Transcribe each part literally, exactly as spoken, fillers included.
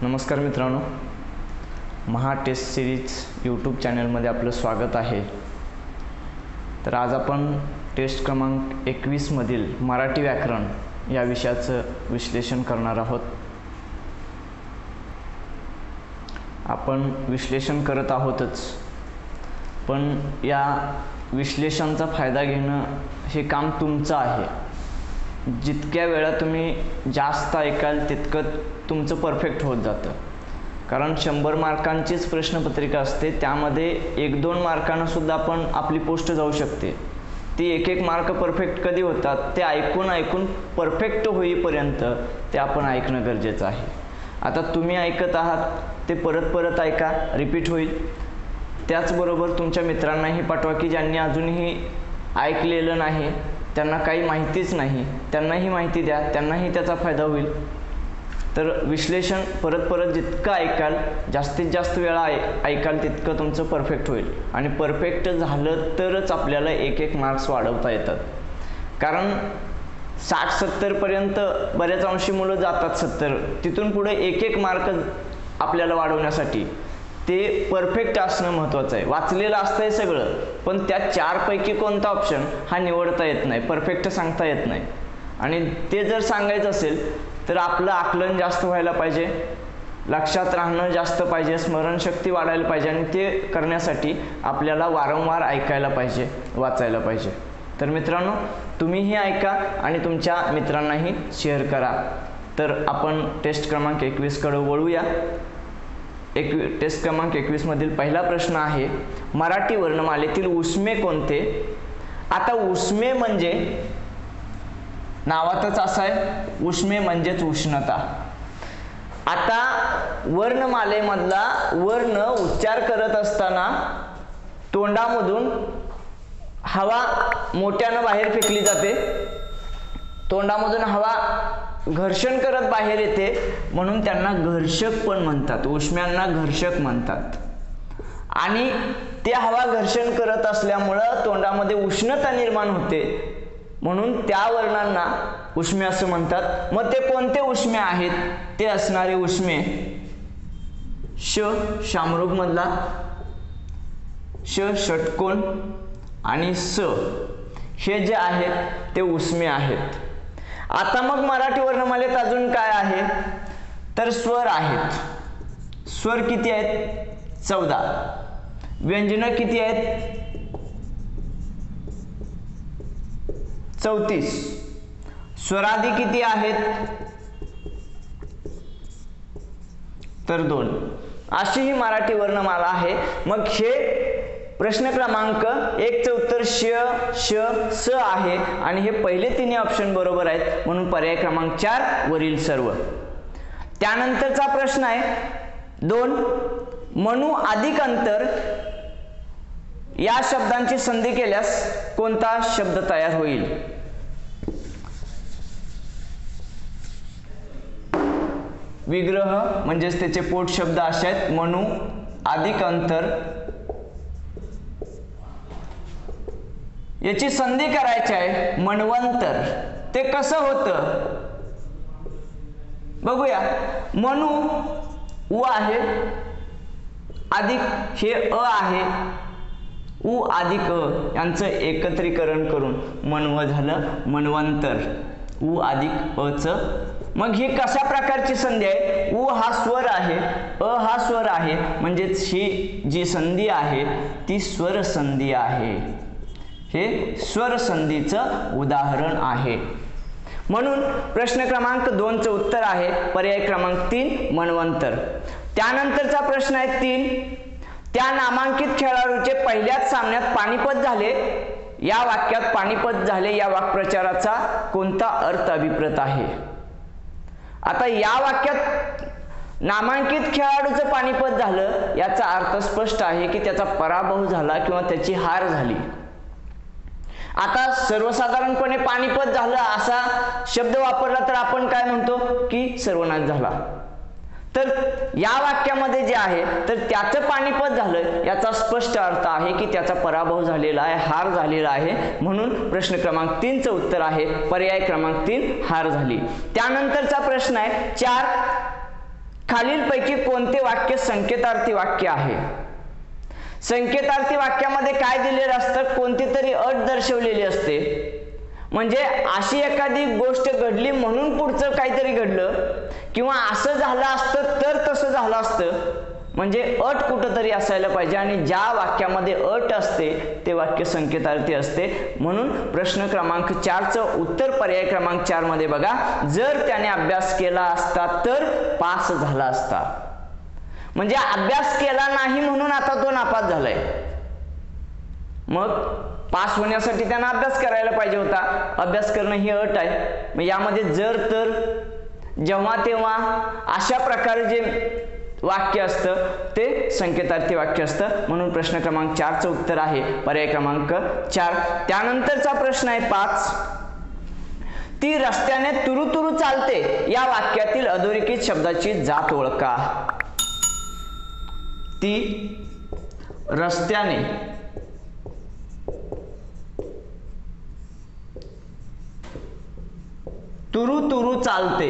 नमस्कार मित्रांनो, महा taste series YouTube चॅनलमध्ये आपलं स्वागत आहे। तर आज आपण टेस्ट क्रमांक एकवीस मधील मराठी व्याकरण या विषयाचं विश्लेषण करणार आहोत। आपण विश्लेषण करत आहोतच, पण या विश्लेषणाचा फायदा घेणं हे काम तुमचं आहे। जितक्या वेळा तुम्ही जास्त ऐकाल तितकं तुमचं परफेक्ट होत जातं। कारण शंभर मार्कांचीच प्रश्नपत्रिका असते, त्यामध्ये एक दोन मार्कांना सुद्धा आपण आपली पोस्ट जाऊ शकते। ती एक एक मार्क परफेक्ट कधी होतात ते ऐकून ऐकून परफेक्ट होईपर्यंत ते आपण ऐकणं गरजेचं आहे। आता तुम्ही ऐकत आहात ते परत परत ऐका, रिपीट होईल। त्याचबरोबर तुमच्या मित्रांनाही पाठवा की ज्यांनी अजूनही ऐकलेलं नाही, त्यांना काही माहितीच नाही, त्यांनाही माहिती द्या, त्यांनाही त्याचा फायदा होईल। तर विश्लेषण परत परत जितकं ऐकाल, जास्तीत जास्त वेळा ऐकाल तितकं तुमचं परफेक्ट होईल। आणि परफेक्ट झालं तरच आपल्याला एक एक मार्क्स वाढवता येतात। कारण साठ सत्तर पर्यंत बऱ्याच अंशी मुलं जातात, सत्तर तिथून पुढे एक एक मार्क आपल्याला वाढवण्यासाठी ते परफेक्ट असणं महत्त्वाचं आहे। वाचलेलं असतंय सगळं, पण त्या चारपैकी कोणता ऑप्शन हा निवडता येत नाही, परफेक्ट सांगता येत नाही। आणि ते जर सांगायचं असेल तर आपलं आकलन जास्त व्हायला पाहिजे, लक्षात राहणं जास्त पाहिजे, स्मरणशक्ती वाढायला पाहिजे। आणि ते करण्यासाठी आपल्याला वारंवार ऐकायला पाहिजे, वाचायला पाहिजे। तर मित्रांनो, तुम्हीही ऐका आणि तुमच्या मित्रांनाही शेअर करा। तर आपण टेस्ट क्रमांक एकवीस कडे वळूया। एक टेस्ट क्रमांक एकवीस मधील पहिला प्रश्न आहे, मराठी वर्णमालेतील उसमे कोणते? आता उसमे म्हणजे नावातच असं आहे, उसमे म्हणजेच उष्णता। आता वर्णमालेमधला वर्ण उच्चार करत असताना तोंडामधून हवा मोठ्यानं बाहेर फेकली जाते, तोंडामधून हवा घर्षण करत बाहेर येते, म्हणून त्यांना घर्षक पण म्हणतात, उष्म्यांना घर्षक म्हणतात। आणि ते हवा घर्षण करत असल्यामुळं तोंडामध्ये उष्णता निर्माण होते, म्हणून त्या वर्णांना उष्मे असं म्हणतात। मग ते कोणते उष्मे आहेत? ते असणारे उष्मे श शामरुग मधला, श षटकोन आणि स हे जे आहेत ते उष्मे आहेत। आता मग मराठी वर्णमालेत अजून काय आहे? तर स्वर आहेत। स्वर किती आहेत? चौदा। व्यंजन किती आहेत? चौतीस। स्वरादी किती आहेत? तर दोन। अशी ही मराठी वर्णमाला आहे। मग हे प्रश्न क्रमांक एक चं उत्तर श श स आहे आणि हे पहिले तिन्ही ऑप्शन बरोबर आहेत, म्हणून पर्याय क्रमांक चार वरील सर्व। त्यानंतरचा प्रश्न आहे दोन, मनू अधिक अंतर या शब्दांची संधी केल्यास कोणता शब्द तयार होईल? विग्रह म्हणजेच त्याचे पोट शब्द असे आहेत, मनू अधिक अंतर, याची संधी करायची आहे मन्वंतर। ते कसं होतं बघूया। मनू उ आहे, अधिक हे अ आहे, उ अधिक अ यांचं एकत्रीकरण करून मनव झालं मन्वंतर, उ अधिक अ च। मग ही कशा प्रकारची संधी आहे? उ हा स्वर आहे, अ हा स्वर आहे, म्हणजेच ही जी संधी आहे ती स्वर संधी आहे। हे स्वर संधीचं उदाहरण आहे। म्हणून प्रश्न क्रमांक दोन चं उत्तर आहे पर्याय क्रमांक तीन मन्वंतर। त्यानंतरचा प्रश्न आहे तीन, त्या नामांकित खेळाडूचे पहिल्याच सामन्यात पानिपत झाले, या वाक्यात पानिपत झाले या वाक्प्रचाराचा कोणता अर्थ अभिप्रेत आहे? आता या वाक्यात नामांकित खेळाडूचं पानिपत झालं याचा अर्थ स्पष्ट आहे की त्याचा पराभव झाला किंवा त्याची हार झाली। आता सर्वसाधारणपणे पानिपत झालं असा शब्द वापरला तर आपण काय म्हणतो की सर्वनाश झाला। तर या वाक्यामध्ये जे आहे तर त्याचं पानिपत झालं याचा स्पष्ट अर्थ आहे की त्याचा पराभव झालेला आहे, हार झालेला आहे। म्हणून प्रश्न क्रमांक तीन चं उत्तर आहे पर्याय क्रमांक तीन हार झाली। त्यानंतरचा प्रश्न आहे चार, खालीलपैकी कोणते वाक्य संकेतार्थी वाक्य आहे? संकेतार्थी वाक्यामध्ये काय दिलेलं असतं? कोणती तरी अट दर्शवलेली असते. म्हणजे अशी एखादी गोष्ट घडली म्हणून पुढचं काहीतरी घडलं, किंवा असं झालं असतं तर तसं झालं असतं. म्हणजे अट कुठंतरी असायला पाहिजे, आणि ज्या वाक्यामध्ये अट असते ते वाक्य संकेतार्थी असते. म्हणून प्रश्न क्रमांक चारचं उत्तर पर्याय क्रमांक चार मध्ये बघा, जर त्याने अभ्यास केला असता तर पास झाला असता. म्हणजे अभ्यास केला नाही म्हणून आता तो नापास झालाय. मग पास होण्यासाठी त्यानं अभ्यास करायला पाहिजे होता. अभ्यास करणं ही अट आहे. मग यामध्ये जर तर जेव्हा तेव्हा अशा प्रकारे जे वाक्य असतं ते संकेतार्थी वाक्य असतं. म्हणून प्रश्न क्रमांक चारचं उत्तर आहे पर्याय क्रमांक चार. त्यानंतरचा प्रश्न आहे पाच. ती रस्त्याने तुरु तुरु चालते या वाक्यातील अधोरेखित शब्दाची जात ओळखा. ती रस्त्याने तुरु तुरु चालते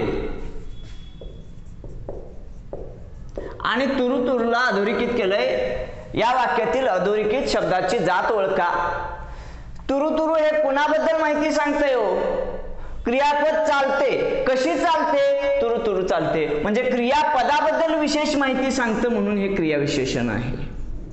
आणि तुरु तुरुला अधोरेखित केलंय. या वाक्यातील अधोरेखित शब्दाची जात ओळखा. तुरु तुरु हे कुणाबद्दल माहिती सांगतंय हो? क्रियापद चालते. कशी चालते? तुरु तुरु चालते. म्हणजे क्रियापदाबद्दल विशेष माहिती सांगतं, म्हणून हे क्रियाविशेषण आहे.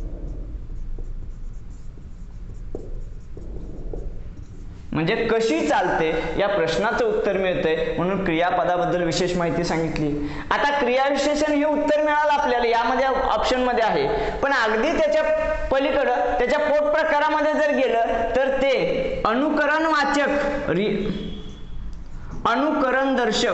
म्हणजे कशी चालते या प्रश्नाचं उत्तर मिळतंय, म्हणून क्रियापदाबद्दल विशेष माहिती सांगितली. आता क्रियाविशेषण हे उत्तर मिळालं आपल्याला, यामध्ये ऑप्शन मध्ये आहे. पण अगदी त्याच्या पलीकडं त्याच्या पोट प्रकारामध्ये जर गेलं तर ते अनुकरणवाचक रि अनुकरण दर्शक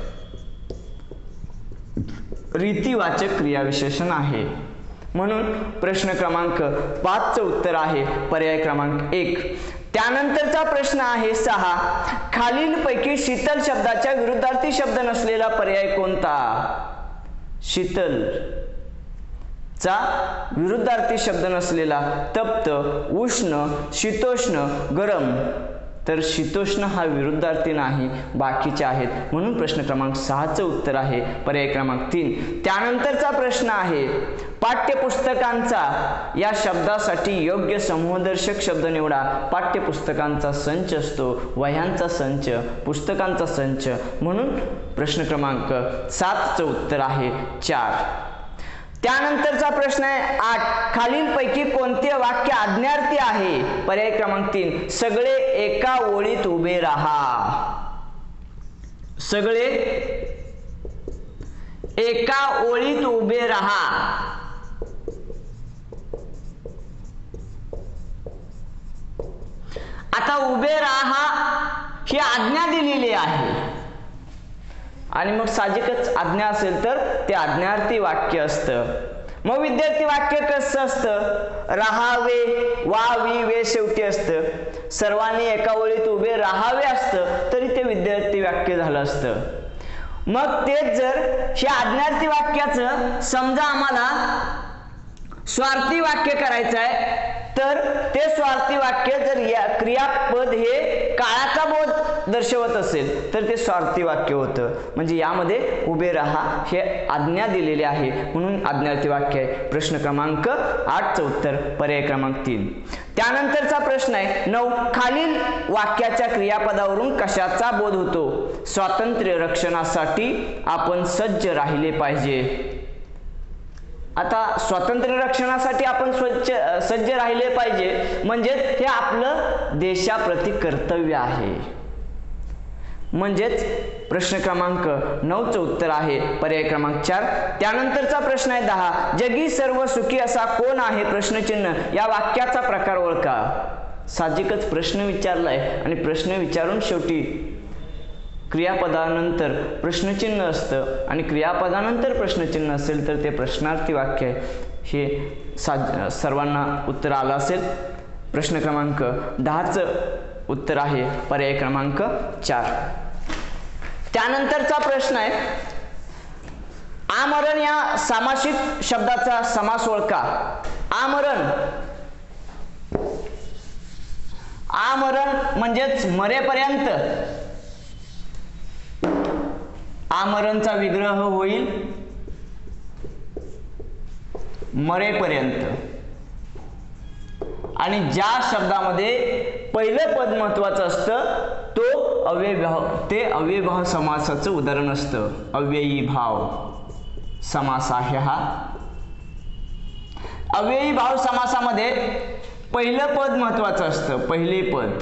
रीतिवाचक क्रियाविशेषण आहे. म्हणून प्रश्न क्रमांक पाचचं उत्तर आहे पर्याय क्रमांक एक. त्यानंतरचा प्रश्न आहे सहा. खालीलपैकी शीतल शब्दाच्या विरुद्धार्थी शब्द नसलेला पर्याय कोणता? शीतल चा विरुद्धार्थी शब्द नसलेला तप्त, उष्ण, शीतोष्ण, गरम. तर शीतोष्ण हा विरुद्धार्थी नाही, बाकीचे आहेत. म्हणून प्रश्न क्रमांक सहाचं उत्तर आहे पर्याय क्रमांक तीन. त्यानंतरचा प्रश्न आहे पाठ्यपुस्तकांचा या शब्दासाठी योग्य समूहदर्शक शब्द निवडा. पाठ्यपुस्तकांचा संच असतो, वह्यांचा संच, पुस्तकांचा संच. म्हणून प्रश्न क्रमांक सातचं उत्तर आहे चार. त्यानंतरचा प्रश्न आहे आठ. खालीलपैकी कोणते वाक्य आज्ञार्थी आहे? पर्याय क्रमांक तीन. सगळे एका ओळीत उभे राहा. सगळे एका ओळीत उभे राहा. आता उभे राहा ही आज्ञा दिलेली आहे, आणि मग साहजिकच आज्ञा असेल तर ते आज्ञार्थी वाक्य असतं. मग विद्यार्थी वाक्य कसं असतं? राहावे, वा, वी, वे शेवटी असतं. सर्वांनी एका ओळीत उभे राहावे असतं तरी ते विद्यार्थी वाक्य झालं असतं. मग तेच जर हे आज्ञार्थी वाक्याचं समजा आम्हाला स्वार्थी वाक्य करायचं आहे, तर ते स्वार्थी वाक्य जर या क्रियापद हे काळाचा बोध दर्शवत असेल तर ते स्वार्थी वाक्य होतं. म्हणजे यामध्ये उभे राहा हे आज्ञा दिलेली आहे, म्हणून आज्ञार्थी वाक्य आहे. प्रश्न क्रमांक आठचं उत्तर पर्याय क्रमांक तीन. त्यानंतरचा प्रश्न आहे नऊ. खालील वाक्याच्या क्रियापदावरून कशाचा बोध होतो? स्वातंत्र्य रक्षणासाठी आपण सज्ज राहिले पाहिजे. आता स्वातंत्र्य रक्षणासाठी आपण स्वच्छ सज्ज राहिले पाहिजे म्हणजे हे आपलं देशाप्रती कर्तव्य आहे. म्हणजेच प्रश्न क्रमांक नऊचं उत्तर आहे पर्याय क्रमांक चार. त्यानंतरचा प्रश्न आहे दहा. जगी सर्व सुखी असा कोण आहे? प्रश्नचिन्ह. या वाक्याचा प्रकार ओळखा. साहजिकच प्रश्न विचारलाय आणि प्रश्न विचारून शेवटी क्रियापदानंतर प्रश्नचिन्ह असतं आणि क्रियापदानंतर प्रश्नचिन्ह असेल तर ते प्रश्नार्थी वाक्य आहे. हे सा सर्वांना उत्तर आलं असेल. प्रश्न क्रमांक दहाचं उत्तर आहे पर्याय क्रमांक चार. त्यानंतरचा प्रश्न आहे आमरण या सामासिक शब्दाचा समास ओळखा. आमरण आमरण म्हणजेच मरेपर्यंत आमरणचा विग्रह होईल मरेपर्यंत. आणि ज्या शब्दामध्ये पहिलं पद महत्वाचं असतं तो अव्ययभाव, ते अव्ययभाव समासाचं उदाहरण असतं. अव्ययी भाव समास आहे हा. अव्ययी भाव समासामध्ये पहिलं पद महत्वाचं असतं, पहिले पद.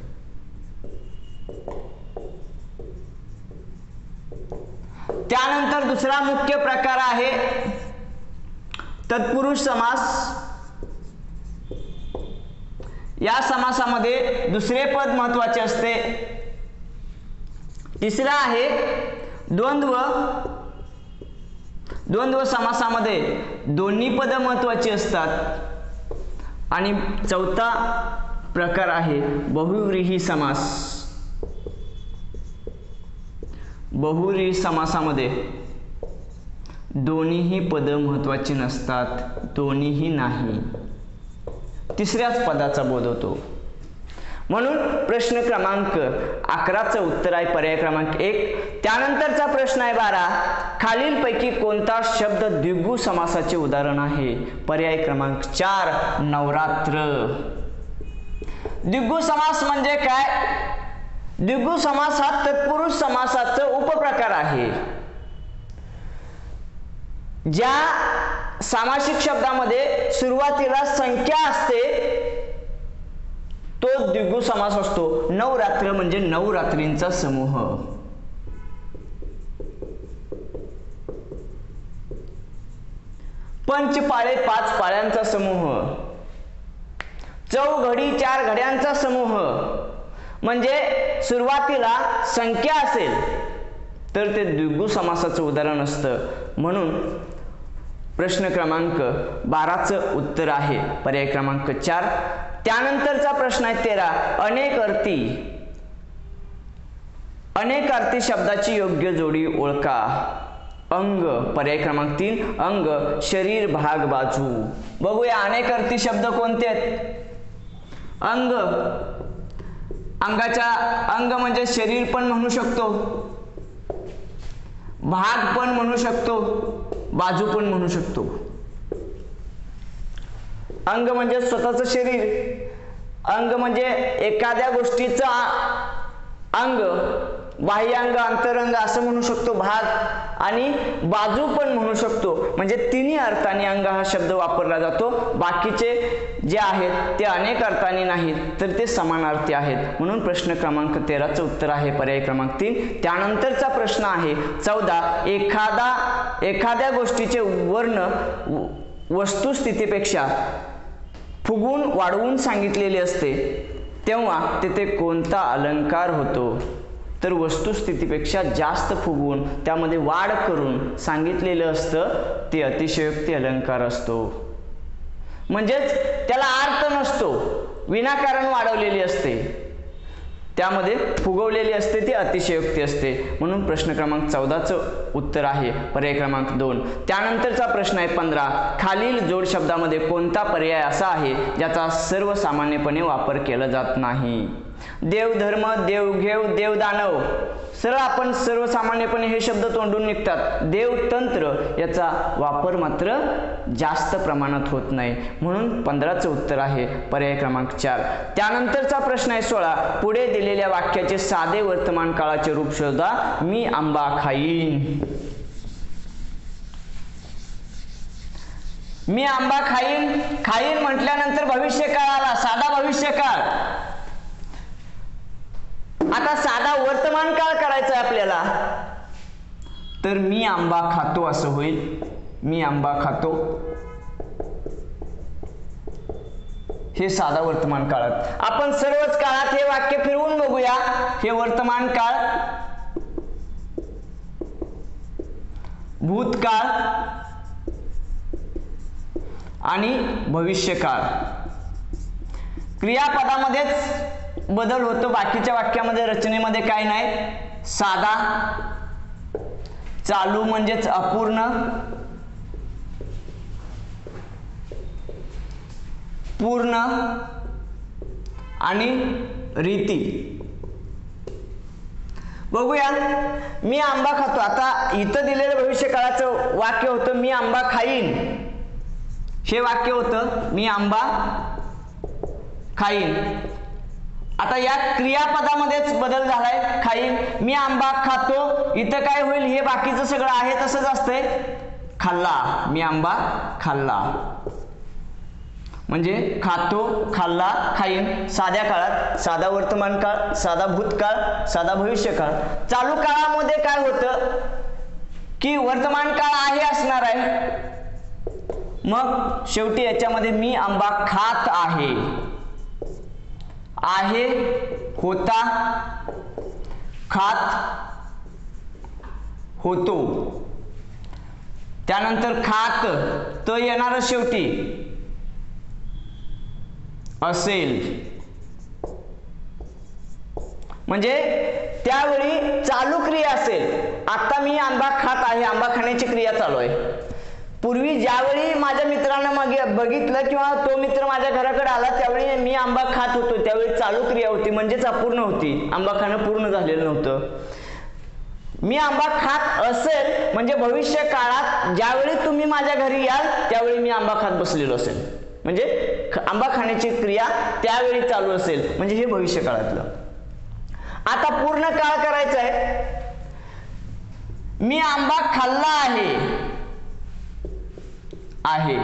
त्यानंतर दुसरा मुख्य प्रकार आहे तत्पुरुष समास. या समासामध्ये दुसरे पद महत्वाचे असते. तिसरा आहे द्वंद्व. द्वंद्व समासामध्ये दोन्ही पद महत्वाची असतात. आणि चौथा प्रकार आहे बहुव्रीही समास. बहुव्रीही समासामध्ये दोन्हीही पद महत्वाची नसतात, दोन्हीही नाही, तिसऱ्याच पदाचा बोध होतो. म्हणून प्रश्न क्रमांक अकराचं उत्तर आहे पर्याय क्रमांक एक. त्यानंतरचा प्रश्न आहे बारा. खालीलपैकी कोणता शब्द द्विगु समासाचे उदाहरण आहे? पर्याय क्रमांक चार नवरात्र. द्विगु समास म्हणजे काय? द्विगु समास हा तत्पुरुष समासाचा उपप्रकार आहे. ज्या सामासिक शब्दामध्ये सुरुवातीला संख्या असते तो द्विगु समास असतो. नवरात्र म्हणजे नवरात्रींचा समूह. पंचपाळे पाच पाळ्यांचा समूह. चौघडी चार घड्यांचा समूह. म्हणजे सुरुवातीला संख्या असेल तर ते द्विगु समासाचं उदाहरण असतं. म्हणून प्रश्न क्रमांक बाराचं उत्तर आहे पर्याय क्रमांक चार. त्यानंतरचा प्रश्न आहे तेरा. अनेक अर्थी. अनेक अर्थी शब्दाची योग्य जोडी ओळखा. अंग पर्याय क्रमांक तीन अंग, शरीर, भाग, बाजू. बघूया अनेक अर्थी शब्द कोणते आहेत. अंग, अंगाच्या अंग म्हणजे शरीर पण म्हणू शकतो, भाग पण म्हणू शकतो, बाजू पण म्हणू शकतो. अंग म्हणजे स्वतःचं शरीर, अंग म्हणजे एखाद्या गोष्टीचा अंग, बाह्य अंग, अंतरंग असं म्हणू शकतो भाग, आणि बाजू पण म्हणू शकतो. म्हणजे तिन्ही अर्थाने अंग हा शब्द वापरला जातो. बाकीचे जे आहेत ते अनेक अर्थाने नाहीत तर ते समानार्थी आहेत. म्हणून प्रश्न क्रमांक तेराचं उत्तर आहे पर्याय क्रमांक तीन. त्यानंतरचा प्रश्न आहे चौदा. एखादा एखाद्या गोष्टीचे वर्ण वस्तुस्थितीपेक्षा फुगवून वाढवून सांगितलेले असते तेव्हा तेथे कोणता अलंकार होतो? तर वस्तुस्थितीपेक्षा जास्त फुगवून त्यामध्ये वाढ करून सांगितलेलं असतं ते अतिशयोक्ती अलंकार असतो. म्हणजेच त्याला अर्थ नसतो, विनाकारण वाढवलेली असते, त्यामध्ये फुगवलेली असते ती अतिशयोक्ती असते. म्हणून प्रश्न क्रमांक चौदाचं उत्तर आहे पर्याय क्रमांक दोन. त्यानंतरचा प्रश्न आहे पंधरा. खालील जोड शब्दामध्ये कोणता पर्याय असा आहे ज्याचा सर्वसामान्यपणे वापर केला जात नाही? देवधर्म, देवघेव, देवदानव. सरळ आपण सर्वसामान्यपणे हे शब्द तोंडून निघतात. देवतंत्र याचा वापर मात्र जास्त प्रमाणात होत नाही. म्हणून पंधराचं उत्तर आहे पर्याय क्रमांक चार. त्यानंतरचा प्रश्न आहे सोळा. पुढे दिलेल्या वाक्याचे साधे वर्तमान काळाचे रूप शोधा. मी आंबा खाईन. मी आंबा खाईन. खाईन म्हटल्यानंतर भविष्यकाळ आला, साधा भविष्यकाळ. आता साधा वर्तमान काळ करायचा आपल्याला, तर मी आंबा खातो असं होईल. मी आंबा खातो हे साधा वर्तमान काळात. आपण सर्वच काळात हे वाक्य फिरवून बघूया. हे वर्तमान काळ, भूतकाळ आणि भविष्यकाळ. क्रियापदामध्येच बदल होतो, बाकीच्या वाक्यामध्ये रचनेमध्ये काय नाही. साधा, चालू म्हणजेच अपूर्ण, पूर्ण आणि रीती. बघूया. मी आंबा खातो. आता इथं दिलेलं भविष्यकाळाचं वाक्य होतं मी आंबा खाईन. हे वाक्य होतं मी आंबा खाईन. आता या क्रियापदामध्येच बदल झालाय, खाईन. मी आंबा खातो, इथं काय होईल, हे बाकीचं सगळं आहे तसंच असतंय, खाल्ला. मी आंबा खाल्ला म्हणजे खातो, खाल्ला, खाईन. साध्या काळात साधा वर्तमान काळ, साधा भूतकाळ, साधा भविष्यकाळ. चालू काळामध्ये काय होतं की वर्तमान काळ आहे असणार आहे, मग शेवटी याच्यामध्ये मी आंबा खात आहे, आहे, होता, खात, होतो. त्यानंतर खात तर येणार शेवटी असेल, म्हणजे त्यावेळी चालू क्रिया असेल. आता मी आंबा खात आहे, आंबा खाण्याची क्रिया चालू आहे. पूर्वी ज्यावेळी माझ्या मित्रानं मग बघितलं किंवा तो मित्र माझ्या घराकडे आला त्यावेळी मी आंबा खात होतो, त्यावेळी चालू क्रिया होती, म्हणजेच अपूर्ण होती, आंबा खाणं पूर्ण झालेलं नव्हतं. मी आंबा खात असेल म्हणजे भविष्य काळात ज्यावेळी तुम्ही माझ्या घरी याल त्यावेळी मी आंबा खात बसलेलो असेल, म्हणजे आंबा खाण्याची क्रिया त्यावेळी चालू असेल, म्हणजे हे भविष्य काळातलं. आता पूर्ण काळ करायचं आहे. मी आंबा खाल्ला आहे, आहे.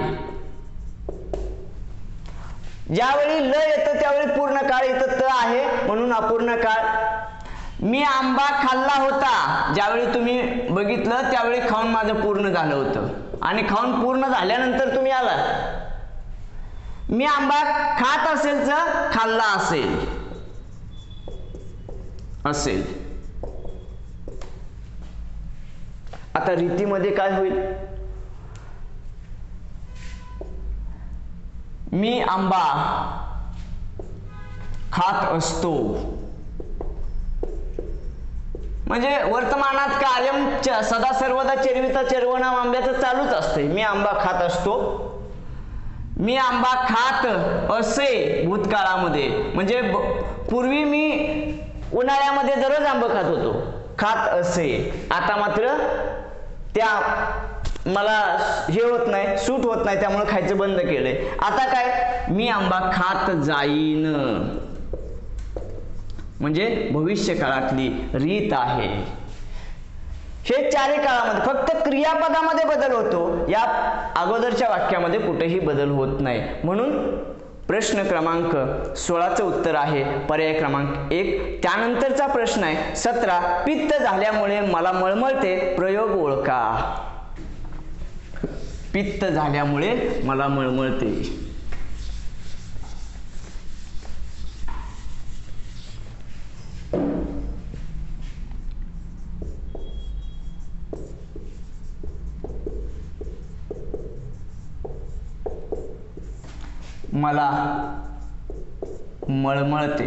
ज्यावेळी ल येतं त्यावेळी पूर्ण काळ येतं, त आहे म्हणून अपूर्ण काळ. मी आंबा खाल्ला होता, ज्यावेळी तुम्ही बघितलं त्यावेळी खाऊन माझं पूर्ण झालं होतं आणि खाऊन पूर्ण झाल्यानंतर तुम्ही आला. मी आंबा खात असेल तर खाल्ला असेल, असेल. आता रीतीमध्ये काय होईल, मी आंबा खात असतो, म्हणजे वर्तमानात कायम सदा सर्वदा चेरविता चेरवणाम आंब्याचं चालूच असते. मी आंबा खात असतो, मी आंबा खात असे भूतकाळामध्ये, म्हणजे पूर्वी मी उन्हाळ्यामध्ये दररोज आंबा खात होतो, खात असे. आता मात्र त्या मला हे होत नाही, सूट होत नाही, त्यामुळे खायचं बंद केलंय. आता काय, मी आंबा खात जाईन, म्हणजे भविष्य काळातली रीत आहे. हे चारही काळामध्ये फक्त क्रियापदामध्ये बदल होतो, या अगोदरच्या वाक्यामध्ये कुठेही बदल होत नाही. म्हणून प्रश्न क्रमांक सोळाचं उत्तर आहे पर्याय क्रमांक एक. त्यानंतरचा प्रश्न आहे सतरा, पित्त झाल्यामुळे मला मळमळते, प्रयोग ओळखा. पित्त झाल्यामुळे मला मळमळते. मला मळमळते.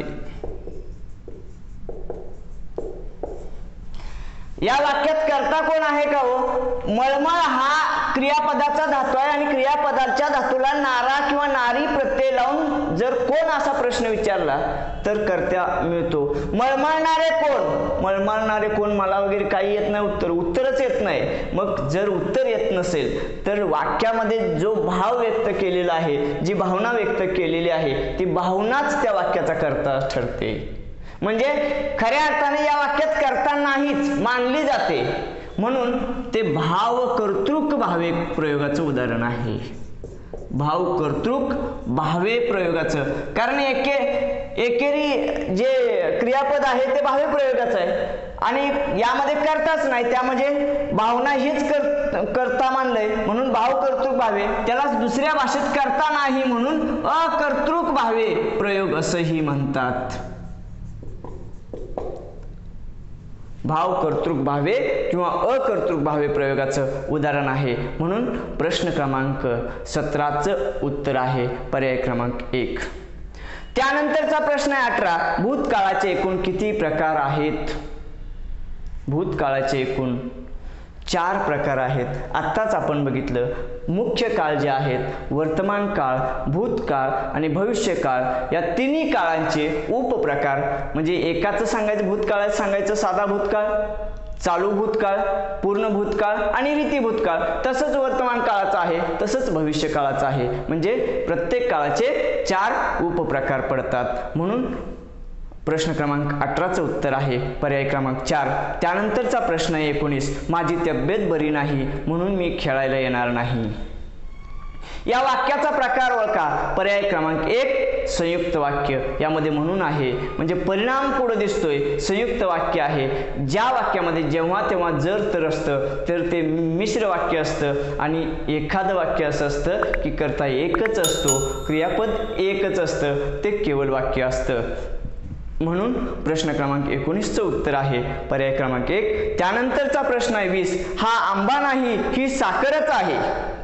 या वाक्यात कर्ता कोण आहे का हो? मळमळ हा क्रियापदाचा धातू आहे आणि क्रियापदाच्या धातूला नारा किंवा नारी प्रत्यय लावून जर कोण असा प्रश्न विचारला तर कर्ता मिळतो. मळमळणारे कोण? मळमळणारे कोण मला वगैरे काही येत नाही, उत्तर उत्तरच येत नाही. मग जर उत्तर येत नसेल तर वाक्यामध्ये जो भाव व्यक्त केलेला आहे, जी भावना व्यक्त केलेली आहे, ती भावनाच त्या वाक्याचा कर्ता ठरते. म्हणजे खऱ्या अर्थाने या वाक्यात कर्ता नाहीच मानली जाते, म्हणून ते भाव कर्तृक भावे प्रयोगाचं उदाहरण आहे. भाव कर्तृक भावे प्रयोगाचं, कारण एके एकेरी जे क्रियापद आहे ते भावे प्रयोगाचं आहे आणि यामध्ये कर्ताच नाही, त्यामध्ये भावना हीच कर कर्ता मानलंय म्हणून भाव कर्तृक भावे. त्याला दुसऱ्या भाषेत कर्ता नाही म्हणून अकर्तृक भावे प्रयोग असंही म्हणतात. भाव कर्तृक भावे किंवा अकर्तृक भावे प्रयोगाचं उदाहरण आहे. म्हणून प्रश्न क्रमांक सतराचं उत्तर आहे पर्याय क्रमांक एक. त्यानंतरचा प्रश्न आहे अठरा, भूतकाळाचे एकूण किती प्रकार आहेत? भूतकाळाचे एकूण चार प्रकार आहेत. आत्ताच आपण बघितलं मुख्य काळ जे आहेत वर्तमान काळ, भूतकाळ आणि भविष्यकाळ, या तिन्ही काळांचे उपप्रकार. म्हणजे एकाचं सांगायचं भूतकाळात सांगायचं साधा भूतकाळ, चालू भूतकाळ, पूर्ण भूतकाळ आणि रीती भूतकाळ. तसंच वर्तमान काळाचं आहे, तसंच भविष्य काळाचं आहे. म्हणजे प्रत्येक काळाचे चार उपप्रकार पडतात. म्हणून प्रश्न क्रमांक अठराचं उत्तर आहे पर्याय क्रमांक चार. त्यानंतरचा प्रश्न आहे एकोणीस. माझी तब्येत बरी नाही म्हणून मी खेळायला येणार नाही. या वाक्याचा प्रकार ओळखा. पर्याय क्रमांक एक संयुक्त वाक्य. यामध्ये म्हणून आहे म्हणजे परिणाम पुढे दिसतोय, संयुक्त वाक्य आहे. ज्या वाक्यामध्ये जेव्हा तेव्हा जर तर असतं तर ते मिश्र वाक्य असतं आणि एखादं वाक्य असं असतं की कर्ता एकच असतो, क्रियापद एकच असतं, ते केवळ वाक्य असतं. म्हणून प्रश्न क्रमांक एकोणीसचं उत्तर आहे पर्याय क्रमांक एक. त्यानंतरचा प्रश्न आहे वीस. हा आंबा नाही ही साखरच आहे.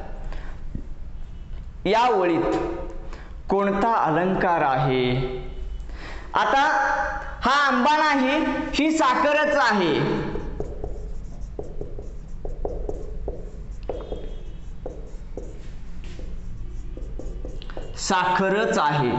या ओळीत कोणता अलंकार आहे? आता हा आंबा नाही ही साखरच आहे. साखरच आहे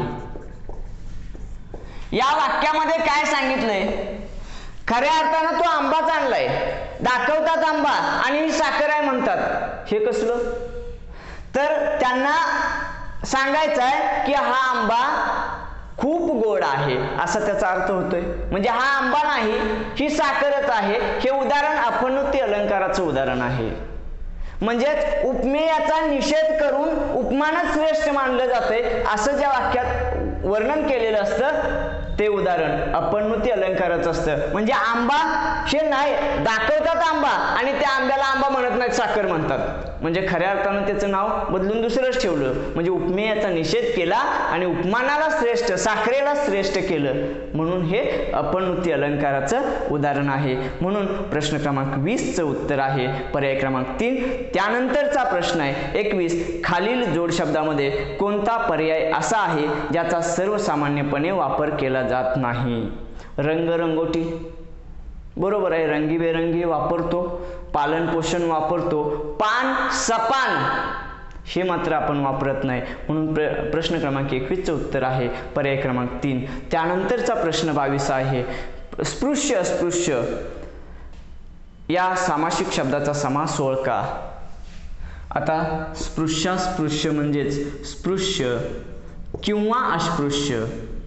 या वाक्यामध्ये काय सांगितलंय? खऱ्या अर्थानं तो आंबाच आणलाय, दाखवतात आंबा आणि ही साखर आहे म्हणतात. हे कसलं? तर त्यांना सांगायचं आहे की हा आंबा खूप गोड आहे असा त्याचा अर्थ होतोय. म्हणजे हा आंबा नाही ही साखरच आहे. हे उदाहरण अपनुक्ती अलंकाराचं उदाहरण आहे. म्हणजेच उपमेयाचा निषेध करून उपमानच श्रेष्ठ मानलं जातंय असं ज्या वाक्यात वर्णन केलेलं असतं ते उदाहरण अपनुक्ती अलंकाराचं असतं. म्हणजे आंबा हे नाही, दाखवतात आंबा आणि त्या आंब्याला आंबा म्हणत नाहीत, साखर म्हणतात. म्हणजे खऱ्या अर्थानं त्याचं नाव बदलून दुसरंच ठेवलं. म्हणजे उपमेयाचा निषेध केला आणि उपमानाला श्रेष्ठ, साखरेला श्रेष्ठ केलं. म्हणून हे अपनुक्ती अलंकाराचं उदाहरण आहे. म्हणून प्रश्न क्रमांक वीस चं उत्तर आहे पर्याय क्रमांक तीन. त्यानंतरचा प्रश्न आहे एकवीस. खालील जोड शब्दामध्ये कोणता पर्याय असा आहे ज्याचा सर्वसामान्यपणे वापर केला जात नाही? रंगरंगोटी बरोबर आहे, रंगीबेरंगी वापरतो, पालन पोषण वापरतो, पान सपान हे मात्र आपण वापरत नाही. म्हणून प्र प्रश्न क्रमांक एकवीस चं उत्तर आहे पर्याय क्रमांक तीन. त्यानंतरचा प्रश्न बावीस आहे स्पृश्य अस्पृश्य या सामासिक शब्दाचा समास ओळखा. आता स्पृश्यास्पृश्य म्हणजेच स्पृश्य किंवा अस्पृश्य.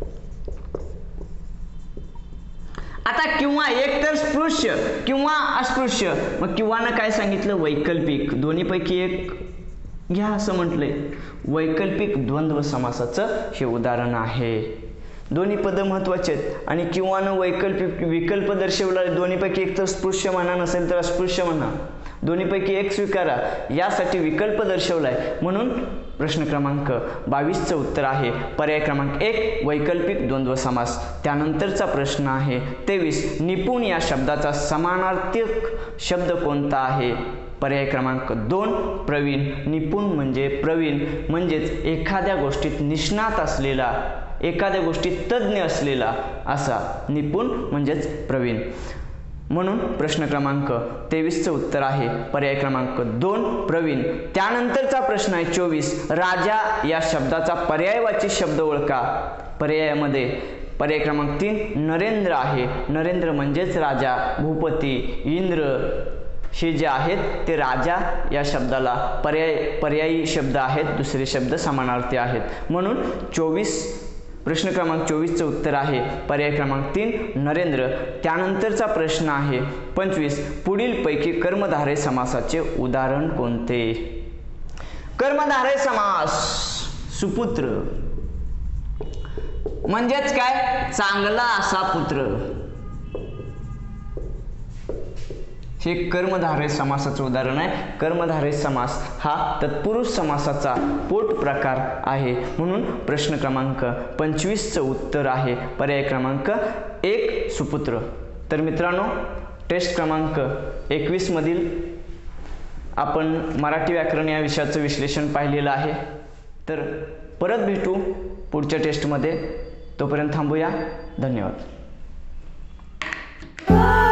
आता किंवा एक तर स्पृश्य किंवा अस्पृश्य. मग किंवा ना काय सांगितलं? वैकल्पिक, दोन्हीपैकी एक घ्या असं म्हटलंय. वैकल्पिक द्वंद्व समासाचं हे उदाहरण आहे. दोन्ही पद महत्वाचे आहेत आणि किंवा न वैकल्पिक विकल्प दर्शवला. दोन्हीपैकी एक तर स्पृश्य म्हणा, नसेल तर अस्पृश्य म्हणा, दोन्हीपैकी एक स्वीकारा, यासाठी विकल्प दर्शवलाय. म्हणून प्रश्न क्रमांक बावीस चं उत्तर आहे पर्याय क्रमांक एक वैकल्पिक द्वंद्व समास. त्यानंतरचा प्रश्न आहे तेवीस. निपुण या शब्दाचा समानार्थक शब्द कोणता आहे? पर्याय क्रमांक दोन प्रवीण. निपुण म्हणजे प्रवीण, म्हणजेच एखाद्या गोष्टीत निष्णात असलेला, एखाद्या गोष्टीत तज्ज्ञ असलेला असा निपुण म्हणजेच प्रवीण. म्हणून प्रश्न क्रमांक तेवीस चं उत्तर आहे पर्याय क्रमांक दोन प्रवीण. त्यानंतरचा प्रश्न आहे चोवीस. राजा या शब्दाचा पर्यायवाची शब्द ओळखा. पर्यायामध्ये पर्याय क्रमांक तीन नरेंद्र आहे. नरेंद्र म्हणजेच राजा, भूपती, इंद्र हे जे आहेत ते राजा या शब्दाला पर्याय पर्यायी शब्द आहेत, दुसरे शब्द समानार्थी आहेत. म्हणून चोवीस प्रश्न क्रमांक चोवीस चं उत्तर आहे पर्याय क्रमांक तीन नरेंद्र. त्यानंतरचा प्रश्न आहे पंचवीस. पुढील पैकी कर्मधारय समासाचे उदाहरण कोणते? कर्मधारय समास सुपुत्र म्हणजेच काय? चांगला असा पुत्र. हे कर्मधारय समासाचं उदाहरण आहे. कर्मधारय समास हा तत्पुरुष समासाचा पोट प्रकार आहे. म्हणून प्रश्न क्रमांक पंचवीस चं उत्तर आहे पर्याय क्रमांक एक सुपुत्र. तर मित्रांनो, टेस्ट क्रमांक एकवीस मधील आपण मराठी व्याकरण या विषयाचं विश्लेषण पाहिलेलं आहे. तर परत भेटू पुढच्या टेस्टमध्ये. तोपर्यंत थांबूया. धन्यवाद.